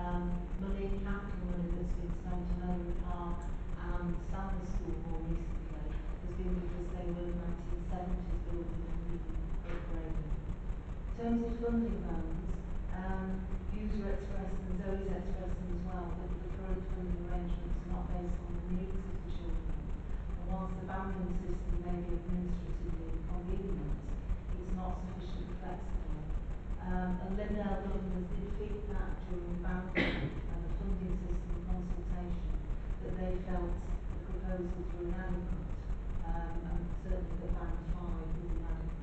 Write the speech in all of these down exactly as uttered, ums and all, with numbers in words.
um, money, capital money that's been spent on Owen Park and Stanley School more recently has been because they were nineteen seventies buildings and needed upgrading. In terms of funding bands, um, user expressed and Zoe's expressed as well that the current funding arrangements are not based on the needs of the children. And whilst the banding system may be administratively inconvenient, it's not sufficiently flexible. Um, and Lyndale governors did feedback during the banding and the funding system consultation that they felt the proposals were inadequate, um, and certainly that band five was inadequate.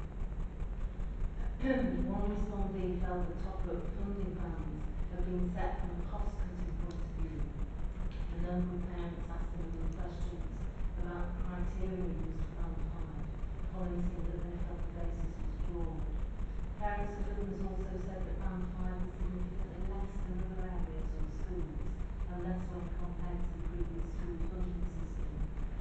One respondee felt the top-up funding bands have been set from a cost-cutting point of view. A number of parents asked a number of questions about the criteria used for band five, commenting that they felt the basis was flawed. Parents and governors also said that band five is significantly less than other areas or schools, and less when compared to the previous school funding system.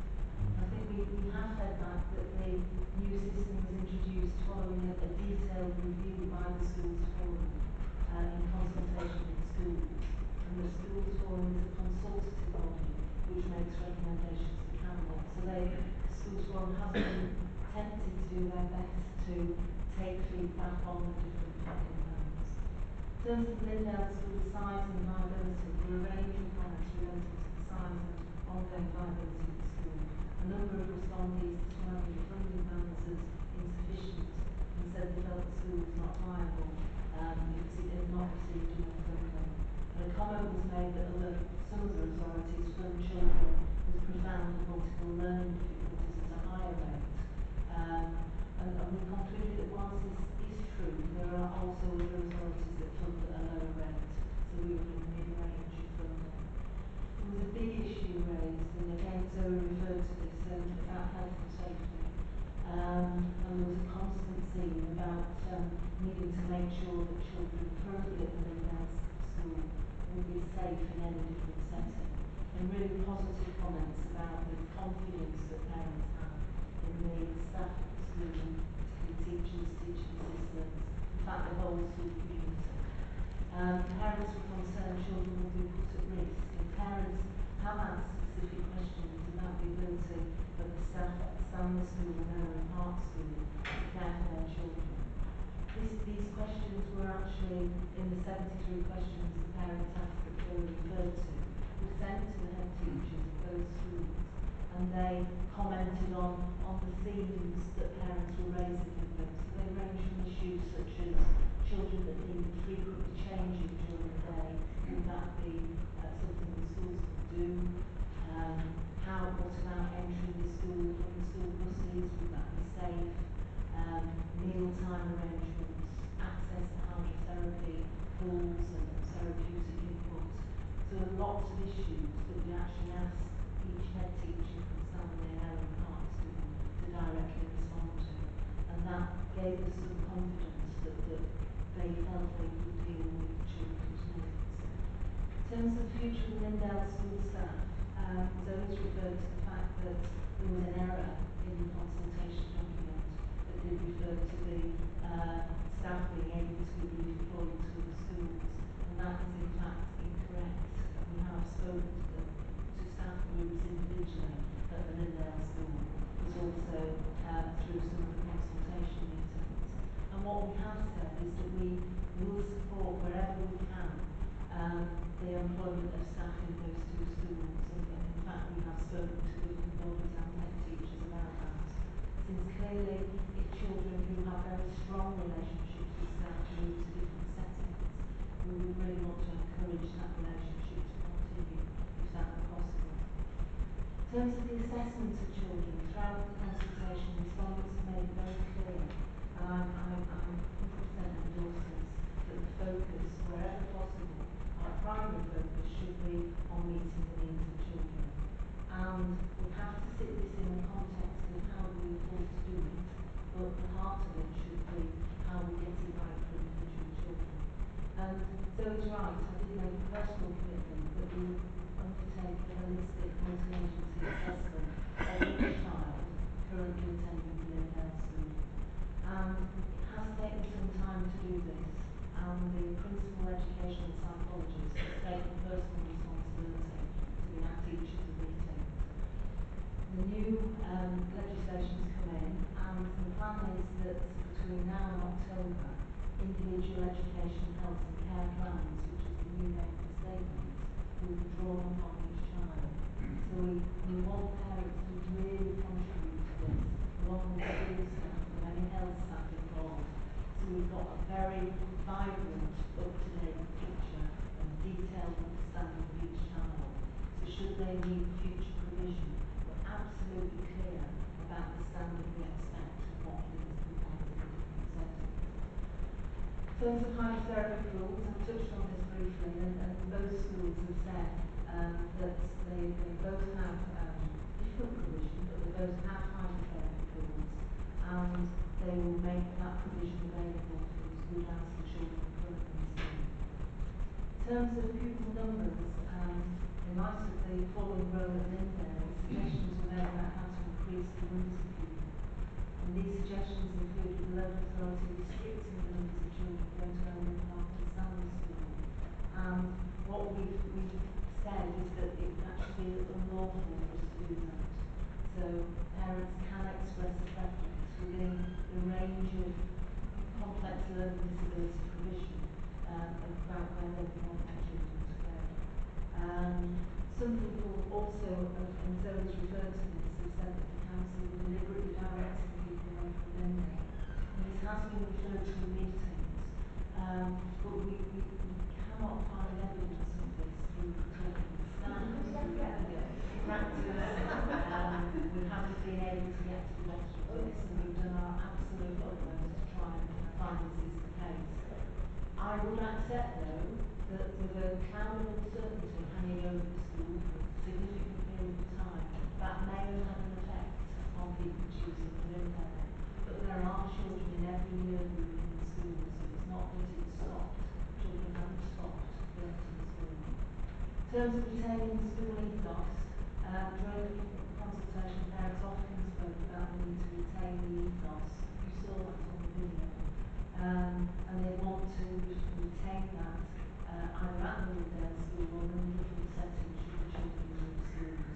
I think we, we have heard back that the new system was introduced following a, a detailed review by the schools forum uh, in consultation with schools. And the schools forum is a consultative body which makes recommendations to cabinet. So they, the schools forum has been tempted to do their best to take feedback on the different funding plans. In terms of Lyndale school size and viability, there are a range of comments relating to the size and ongoing viability of the school. A number of respondees describing the funding plans as insufficient and said they felt the school was not viable um, because it had not received enough funding. And a comment was made that other, some other authorities fund children with profound and multiple learning difficulties at a higher rate. Um, and, and we concluded that whilst this is true, there are also other authorities that fund at a lower rate, so we were in the mid-range of funding. There was a big issue raised, and again Zoe referred to this, um, about health and safety. Um, and there was a constant theme about um, needing to make sure that children currently at the Lyndale school would be safe in any different setting. And really positive comments about the confidence that parents have in the staff at the school, particularly teachers, teaching assistants, in fact the whole school community. Um, parents were concerned children would be put at risk, and parents have asked specific questions about the ability of the staff at Stanley School and Owen Park School to care for their children. This, these questions were actually in the seventy-three questions the parents asked that Cllr referred to, were sent to the head teachers of those schools, and they commented on, on the themes that parents were raising with them. So they range from issues such as children that needed frequently changing during the day, would that be uh, something the schools could do? Um, how, what about entering the school from the school buses, would that be safe? Um, mealtime arrangements, access to hydrotherapy, pools and therapeutic input. So there are lots of issues that we actually asked each head teacher from Stanley and Owen Park School to directly respond to. And that gave us some confidence that, that they felt they could deal with children's needs. In terms of the future of Lyndale school staff, um, Zoe's referred to the fact that there was an error in the consultation document that did refer to the uh, staff being able to be redeployed to other schools, and that is in fact incorrect. We have spoken to, the, to staff groups individually at the Lyndale school, but also uh, through some of the consultation meetings. And what we have said is that we will support wherever we can um, the employment of staff in those two schools, and in fact we have spoken to different bodies and head teachers about that. Since clearly if children who have very strong relationships with staff move to different settings, we would really want to encourage that relationship to continue if that were possible. In terms of the assessment of children, throughout the consultation, respondents have made it very clear, and I'm, I'm, I'm one hundred percent endorse this, that the focus, wherever possible, our primary focus should be on meeting the needs of children. And we have to sit this in the context of how we afford to do it, but the heart of it should be how we get it right for individual children. And so it's right, I did make a personal commitment that we would undertake a holistic multi-agency assessment of each child currently attending the Lyndale school. And it has taken some time to do this, and and the principal educational psychologist has taken personal responsibility to be at each of the meetings. The new um, legislation has come in, and the plan is that between now and October, individual education, health and care plans, which is the new name for statement, will be drawn upon each child. So we, we want parents to really contribute to this, along with the school staff and any health staff involved. So we've got a very vibrant, up-to-date picture and detailed understanding of each child. So should they need future provision, we're absolutely clear about the standard we expect and what needs to be done in different settings. In terms of hydrotherapy rules, I've touched on this briefly, and, and both schools have said um, that they, they both have um, different provision, but they both have hydrotherapy rules, and they will make that provision available for as good as the children currently in school. In terms of pupil numbers, um, in light of the falling role at Lyndale, suggestions were made about how to increase the numbers of pupils. And these suggestions included the local authority restricting the numbers of children going to Elmwood Park and Stanley School. And what we've, we've said is that it would actually be unlawful for us to do that. So parents can express a preference within the range of complex learning disability provision um, about where they want their children to go. Um, some people also, and Zoe's referred to this, have said that the council is deliberately directing people away from Lyndale. And this has been referred to in meetings, um, but we, we, we cannot find evidence of this through talking to staff, practice. Um, we haven't been able to get to the bottom of this, and we've done our absolute utmost to try and find this is the case. I would accept, though, that with a cloud of uncertainty hanging over the school for a significant period of time, that may have had an effect on people choosing to live there. But there are children in every year group in the school, so it's not that it's stopped. Children haven't stopped going to the school. In terms of retaining the school ethos, uh, during the consultation, parents often spoke about the need to retain the ethos. You saw that on the video. Um, and they want to retain that uh, either at the Lyndale school or in different settings should the children move schools.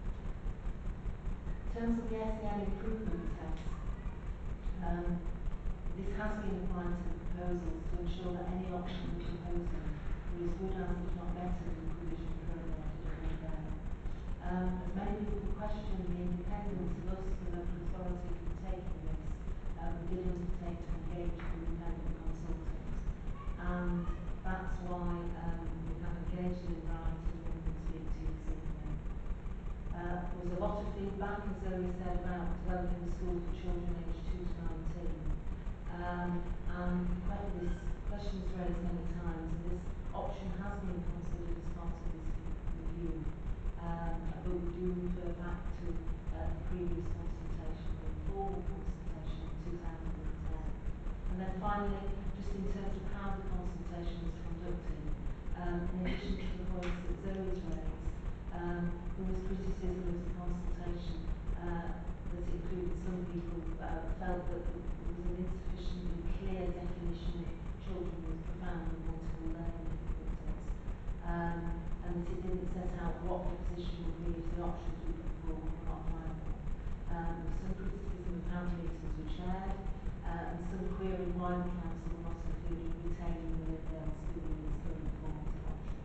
In terms of the S E N improvement test, um, this has been applied to the proposals to ensure that any option we're proposing are as good as, if not better, than the provision currently offered at Lyndale. Um, as many people question the independence of us, the local authority, from taking this, uh, we did undertake to engage with independent consultants. And that's why um, we have engaged Lynn Wright and we can speak to you this evening. Uh, there was a lot of feedback, as Zoe said, about developing the school for children aged two to nineteen. Um, and this question was raised many times, and this option has been considered as part of this review. Um, but we do refer back to uh, the previous consultation, the informal consultation in two thousand ten. And then finally, just in terms of how the consultation was conducted, um, in addition to the points that Zoe's raised, um, there was criticism of the consultation uh, that included some people uh, felt that there was an insufficiently clear definition of children with profound and multiple learning difficulties. Um, and that it didn't set out what the position would be if the options we put forward were not viable. Um, there was some criticism of how the meetings were chaired, uh, and some querying why the council were not including retaining the Lyndale school in its current formative option.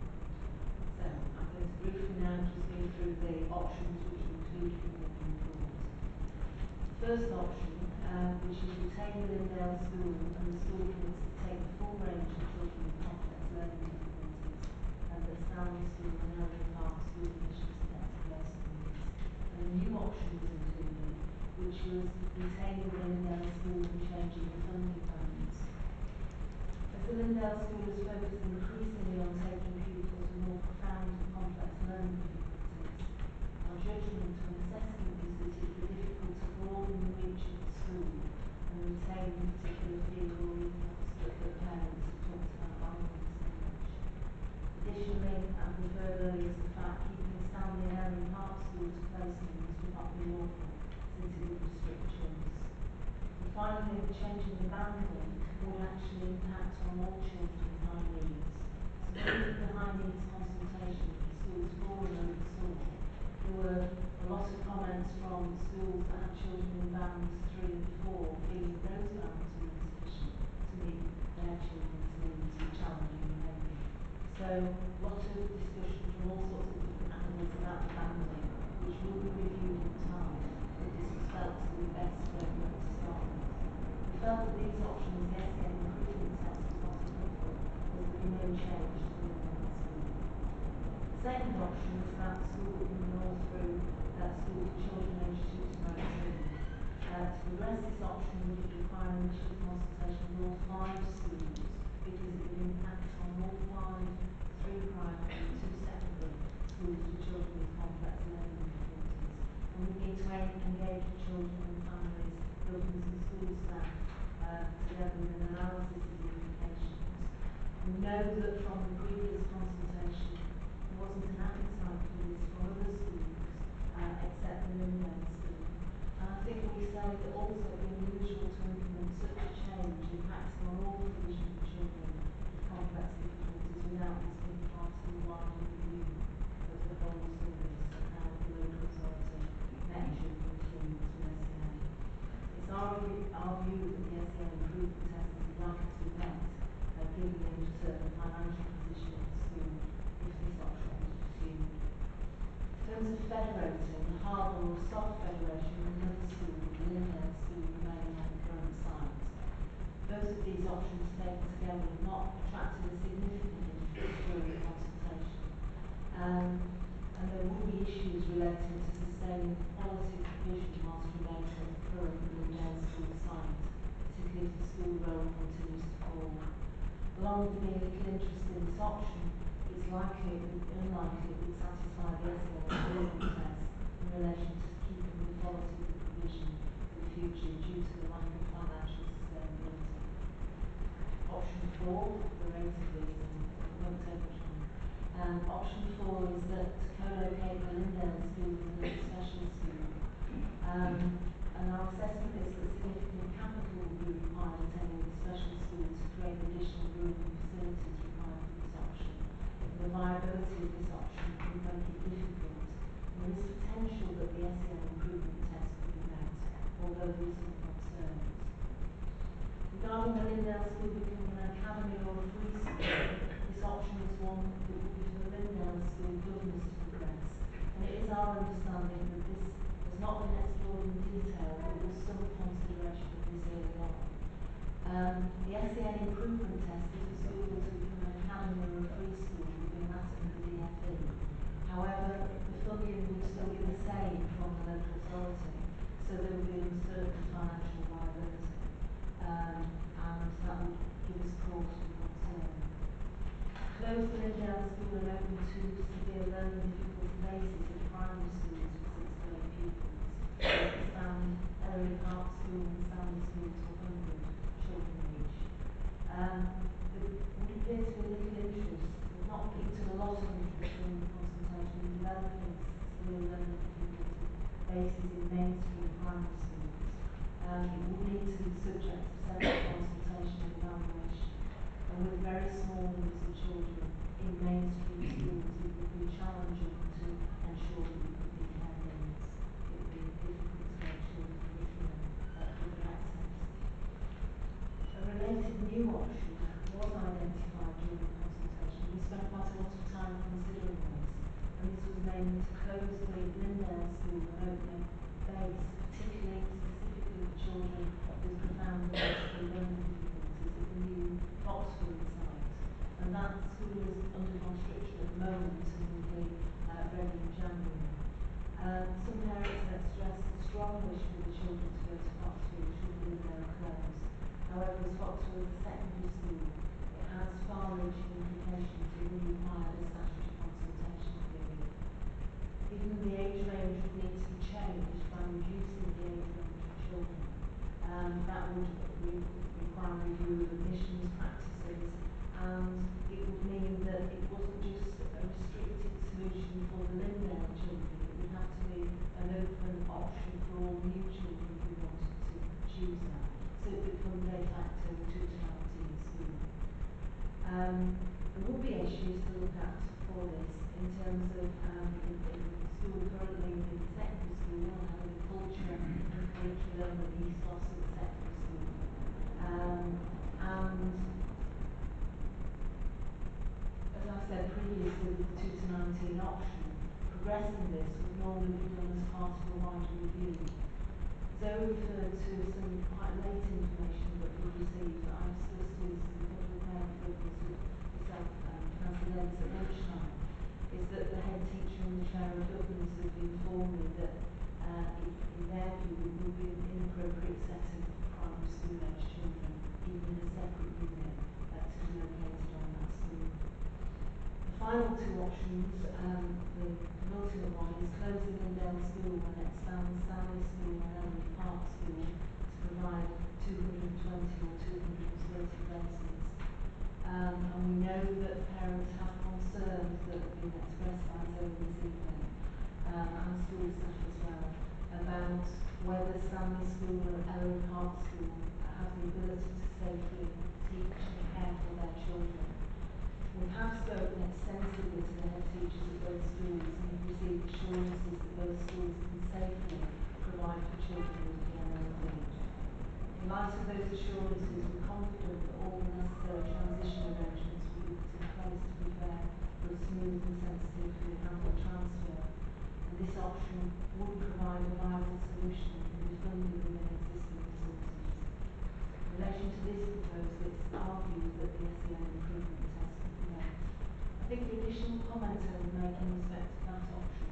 So I'm going to briefly now just go through the options which were included in the report. First option, uh, which is retain the Lyndale school and the school committee to take the full range of children with complex learning difficulties, and the Stanley School and Elmwood Park school admissions to get to place on these. And a new option was included, which was retaining the Lyndale school and changing the funding patterns. As the Lyndale school is focused increasingly on taking pupils with more profound and complex learning difficulties, our judgment and assessment is that it would be difficult to broaden the reach of the school and retain the particular feel or ethos that the parents have talked about valuing so much. Additionally, and referred earlier to the fact keeping Stanley and Elmwood Park School to placements would not be lawful, since it would restrict choice. And finally, the changing the banding would actually impact on all children with high needs. So when we did the high needs consultation for schools four and oversaw, there were a lot of comments from schools that had children in bands three and four, feeling those bands were insufficient to meet their children's needs with challenging behaviour. So a lot of discussion from all sorts of different angles about the banding, which will be reviewed in time, but this was felt to be the best framework to start with. We felt that these options, the S E N improvement test was not enough for, as there be no change to the Lyndale school. The second option was about the school coming all through uh, school for children aged two to nineteen. Uh, to progress this option would require initial consultation with all five schools, because it would impact on all five, three primary and two secondary schools for children with complex learning difficulties. And we need to engage with children and families, governors and school staff uh, together with an analysis of the implications. We know that from the previous consultation there wasn't an appetite for this from other schools uh, except the Lyndale school. And I think we say that also it would be unusual to implement such a change impacting on all provision for children with complex difficulties without this being part of the wider review of the whole service and how the local authority met children through to S E N. It's our, our view that the S E N improvement test is likely to be met, uh, given the uncertain financial position of the school if this option was pursued. In terms of federating, the hard or soft federation with another school, the Lyndale school, remaining at the current site. Both of these options taken together have not attracted a significant interest during the consultation. Um, and there will be issues relating to sustaining quality provision whilst remaining at the current Lyndale school site, particularly if the school roll continues to fall. Along with being little interest in this option, it's likely, unlikely it would satisfy the S E N improvement test in relation to keeping the quality of the provision for the future due to the lack of financial sustainability. Option four, the rate of these, and it won't take much time. Um, option four is that to co-locate the Lyndale school with another special school. Um, and our assessment is that significant capital will be required at any of the special schools to create additional room and facilities required for this option. The viability of this option could make it difficult, and there is potential that the S E N improvement test could be met, although there are some concerns. Regarding the Lyndale school becoming an academy or a free school, this option is one that will be for the Lyndale school governors to progress, and it is our understanding that this has not been explored in detail, but there was some consideration of this early on. Um, the S E N improvement test if the school was to become an academy or a free school would be matter for the D F E. However, the funding would still be the same from the local authority, so there would be uncertain financial viability. Um, and that would give us cause for concern. Close the Lyndale school and open to severe learning difficulty bases in primary schools with six to eight pupils. Expand Ellery Park School and Stanley School to one hundred children each. Um, there would appear to be little interest, we've not picked up a lot of interest during the consultation in developing severe learning difficulty bases in mainstream primary schools. Um, it will need to be subject to separate consultation and evaluation, and with very small numbers of children in mainstream schools it would be challenging to ensure that we could meet their needs. It would be difficult to make sure that curriculum uh, could be accessed. A related new option was identified during the consultation. We spent quite a lot of time considering this, and this was namely to close the Lyndale school and open a base, particularly specifically for children with profound emotional learning difficulties at the new Oxford site. And that school is under construction at the moment and will be uh, ready in January. Um, some parents have expressed a strong wish for the children to go to Foxfield should Lyndale close. However, as Foxfield is a secondary school, it has far-reaching implications and will require a statutory consultation period. Given the age range would need to be changed by reducing the age range of children, um, that would re require review of admissions practices, and it would mean that it wasn't just a restricted solution for the Lyndale children, it would have to be an open option for all new children who wanted to choose that. So it becomes de facto two to nineteen school. Um, there would be issues to look at for this in terms of um, in, in school currently in secondary school and having the culture and curriculum and ethos of the secondary school. Um, and as I said previously with the two to nineteen option, progressing this would normally be done as part of a wider review. Zoe referred to some quite late information that we received that I discussed with some couple of parent groups with myself and Nancy Lenz at lunchtime, is that the head teacher and the chair of governance have informed me that uh, in, in their view it would be an inappropriate setting for primary school age children, even in a separate unit uh, to be located on that school. The final two options, um, the penultimate one is closing Lyndale School and expand Stanley School and Ellery Park School to provide two hundred twenty or two hundred thirty places. Um, and we know that parents have concerns that have been expressed by Zoe this evening, um, and school staff as well, about whether Stanley School and Ellery Park School have the ability to safely teach and care for their children. We have spoken extensively to the head teachers of those schools and have received assurances that those schools can safely provide for children with P M L D. In light of those assurances, we're confident that all the necessary transition arrangements will be put in place to prepare for a smooth and sensitively handled transfer. And this option would provide a viable solution and be funded within existing resources. In relation to this proposal, it's our view that the S E N improvement test could be met. I think the additional comment I would make in respect to that option,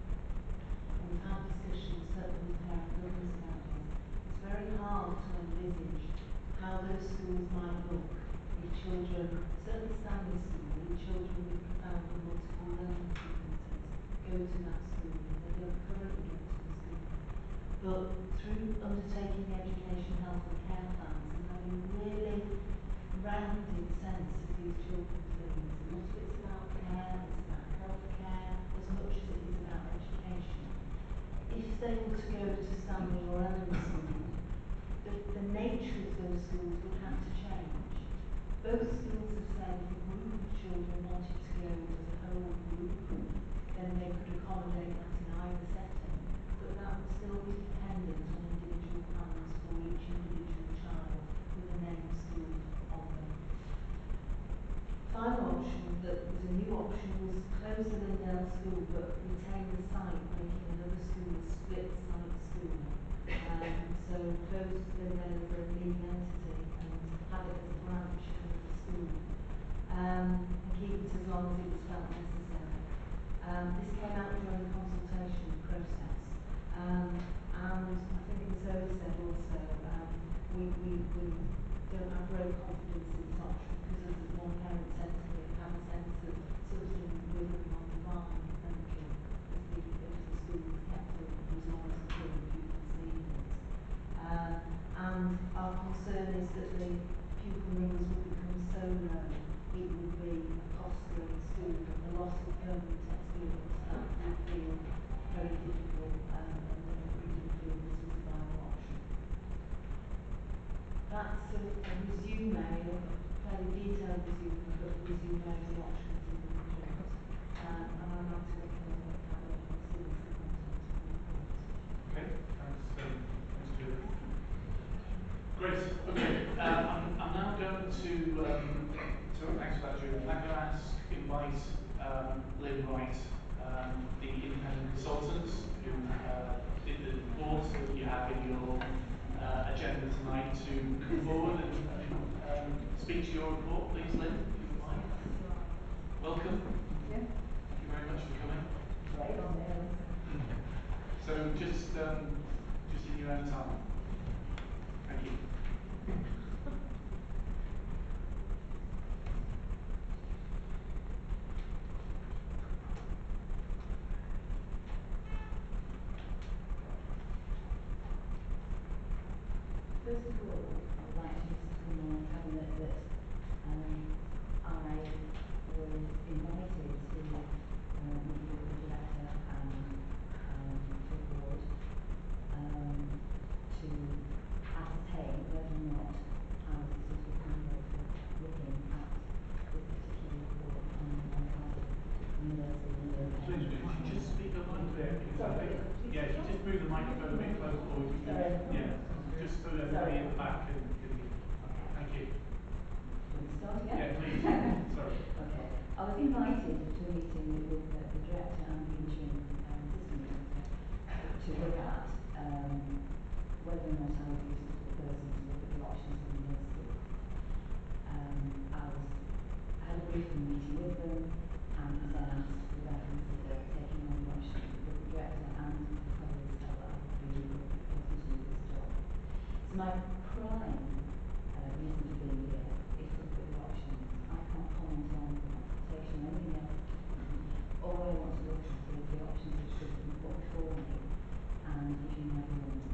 and we've had discussions certainly with parent governors about this, it's very hard to envisage how those schools might look if children, certainly Stanley School, if children with profound and multiple learning difficulties go to that school and they don't currently go to the school. But through undertaking the education, health and care plans and having a really rounded sense of these children's needs, a lot of it's about care, it's about health care, as much as it is about education. If they were to go to Stanley or Ellery School, the, the nature of those schools would have to change. Both schools have said if a group of children wanted to go as a whole group, then they could accommodate that in either setting, but that would still be dependent on individual plans for each individual child with a named school of them. Final option that was a new option was close the Lyndale School but retain the site, making another school a split site school. Um, so close Lyndale as a legal entity and have it as a branch of the school. Um, and keep it as long as it was felt necessary. Um, this came out during the consultation process. Um, and I think as Zoe said also, um, we, we, we don't have great confidence in this option because as one parent said to me, it had a sense of something withering on the vine mentally as the, as the school was kept open for as long as the children pupils needed it. Um, and our concern is that the pupil numbers would become so low it would be a fostering school and the loss of permanent experience that would feel very difficult um, and, and we didn't feel this was a viable option. That's a, a resume, a fairly detailed resume, but a resume of the options in the report. Um, and I'd like to recommend that Cabinet considers the content of the report. Okay, thanks, um, thanks Julie. Great, okay. Um, I'm, I'm now going to, um, to, thanks for that Julie, I'm now going to ask, invite um, Lynn Wright, um, the independent consultant who uh, did the report that you have in your uh, agenda tonight, to come forward and, and um, speak to your report, please, Lynn, if you would like. Welcome. Thank you. Thank you very much for coming. Right on there. So just, um, just in your own time. Thank you. First of all, I would like to just remind Cabinet that um, I was invited to uh, meet with the Director and um, to the Board um, to ascertain whether or not them and was then asked would I consider taking on the option of the director and the colleagues felt that I would be a good person to do this job. So my prime uh, reason for being here is to look at the options. I can't comment on the consultation or anything else. All I want to look at is the options which have been put before me and give you my view on them.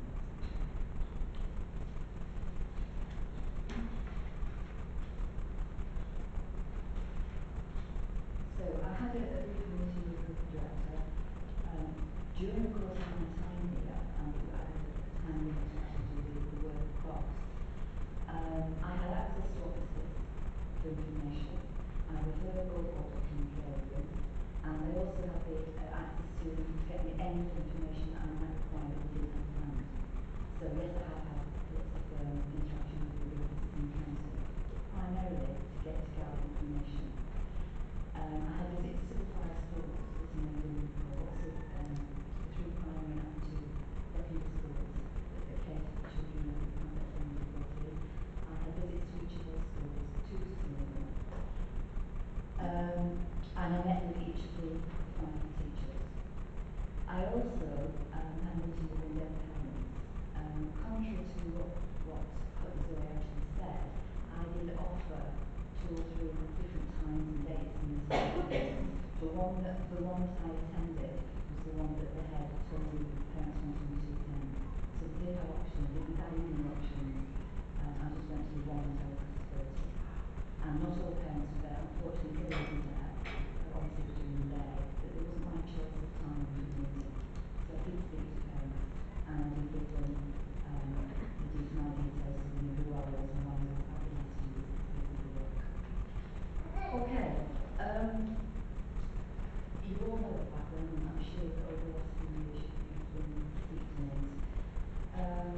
So I had a, a brief meeting with the director. Um, during the course of my time here, and I had a time limit to actually do the, the work across, um, I had access to offices for information. I referred all what I communicated with, and I also had the uh, access to them to get me any information that I might require that we didn't have planned. So yes, I have had lots of um, interaction with the offices in council, primarily to get to gather information. Um, I had visits to the five schools that are in the lots of um, three primary and two secondary schools that, that cater for children with complex learning difficulties. I had visits to each of those schools, two to three of them. Um, and I met with each of the five teachers. I also um, had a meeting with Lyndale parents. Um, contrary to what, what Zoe actually said, I did offer two or three different times and dates and meetings. The one that the one that I attended was the one that the head told me the parents wanted me to attend. So we did have options, we did have evening options. Um, I just went to the one that I was asked to go to. And not all the parents were there, unfortunately they wasn't there, but obviously during the day, but it wasn't my choice of time for the meeting. So I did speak to parents and I did give them um, the de- my details so they knew who I was and why I was happy to do this piece of work. Okay, um, you all know the background, and I'm sure that over the last few years you've been steeped in it. Um,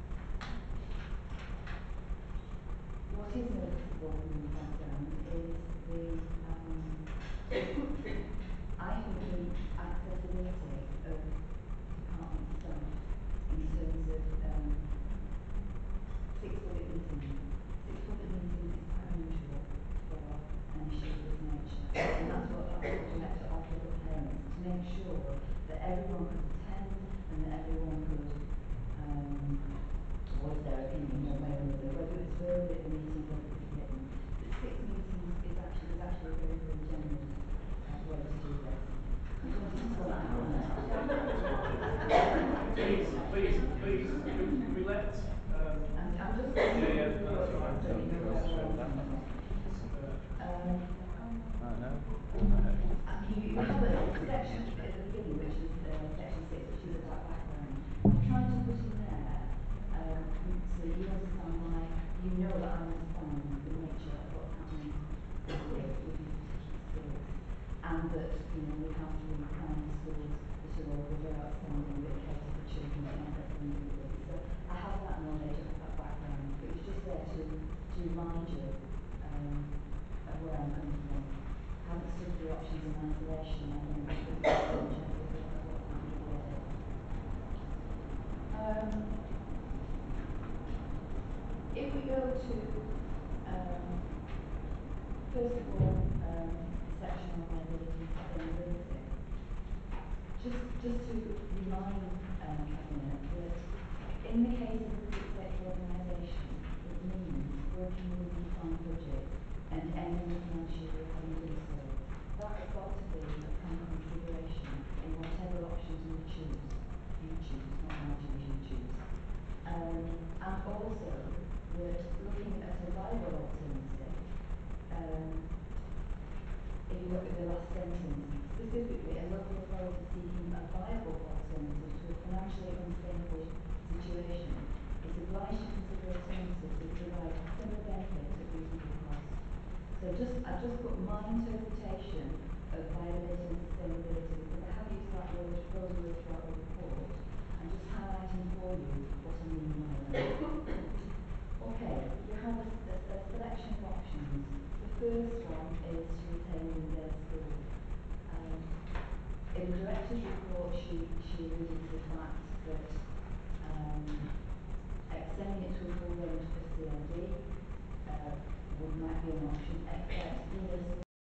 what is noticeable in the background is the, um, I think the accessibility of department staff in terms of um, six public meetings. Six public meetings is quite unusual for an issue of this nature. And that's what, that's what the director offered the parents, to make sure that everyone could attend and that everyone could um, voice their opinion one way or another, whether it's verbally at the meeting, whether it's written. But six meetings is actually, is actually a very, very generous uh, way to do this. I just wanted to stop that one. Please, please, please, can we let... Um, I'm, I'm just going yeah, to yeah, go no, that's through all it right. so you know where we're at. Um, I know. you, you have a section at the beginning, which is uh, section six, which is about background. I'm trying to put in there um, so that you understand why, you know that I understand the nature of what's happening with these particular schools. And that, you know, we have three primary schools that are all very outstanding, that cater for children with complex learning difficulties. So I have that knowledge, I have that background. It was just there to, to remind you um, of where I'm coming from. I haven't stood the options in isolation. I think it's a bit of what's happening today. Um, if we go to, um, first of all, um, the section on liability and sustainability, just, just to remind um, Cabinet that in the case of a public sector organisation, it means working within a defined budget and ending the financial year having done so. That has got to be a prime consideration in whatever options you choose. You choose, not I choose, you choose. Um, and also that looking at a viable alternative, um, if you look at the last sentence, specifically a local authority seeking a viable alternative to a financially unsustainable situation is obliged to consider alternatives that provide similar benefits at reasonable cost. So just, I've just put my interpretation of viability and sustainability, because I have used that word, those words throughout the report. I'm just highlighting for you what I mean by that. Okay, you have a, a, a selection of options. The first one is to retain Lyndale School. Um, in the director's report, she, she alluded to the fact that um, extending it to a full range of C L D uh, would might be an option, except Lyndale School